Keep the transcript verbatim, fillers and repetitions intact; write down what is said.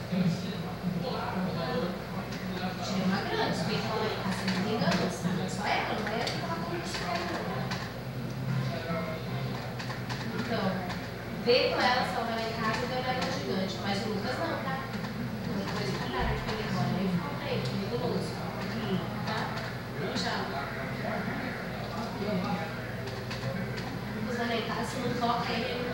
Tirei uma grande, se bem que ela vai ficar sem ninguém engano, sabe? Só ela, não vai ficar com isso. Então, vê com ela se ela vai lá em casa e vai levar uma gigante. Mas o Lucas não, tá? Depois de cara de ele embora. Aí eu falo pra ele, perigoso. Tá? Tchau. O Lucas vai lá em casa, se não toca ele, ele